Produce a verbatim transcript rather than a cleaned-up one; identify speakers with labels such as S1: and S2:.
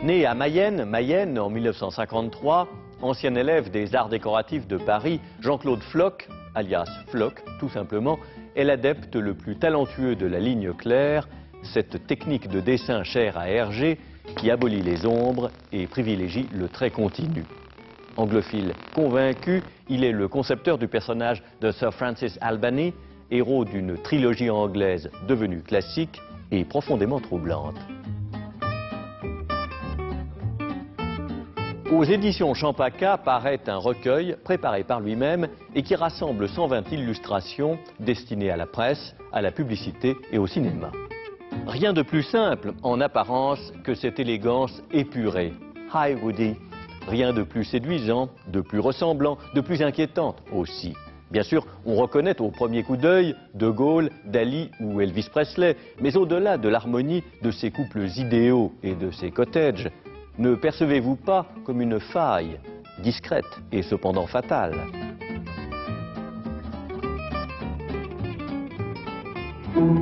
S1: Né à Mayenne, Mayenne en mille neuf cent cinquante-trois, ancien élève des arts décoratifs de Paris, Jean-Claude Floch, alias Floch tout simplement, est l'adepte le plus talentueux de la ligne claire, cette technique de dessin chère à Hergé qui abolit les ombres et privilégie le trait continu. Anglophile convaincu, il est le concepteur du personnage de Sir Francis Albany, héros d'une trilogie anglaise devenue classique et profondément troublante. Aux éditions Champaka paraît un recueil préparé par lui-même et qui rassemble cent vingt illustrations destinées à la presse, à la publicité et au cinéma. Rien de plus simple en apparence que cette élégance épurée. Hi Woody. Rien de plus séduisant, de plus ressemblant, de plus inquiétant aussi. Bien sûr, on reconnaît au premier coup d'œil De Gaulle, Dali ou Elvis Presley, mais au-delà de l'harmonie de ces couples idéaux et de ces cottages, ne percevez-vous pas comme une faille, discrète et cependant fatale?
S2: Thank you.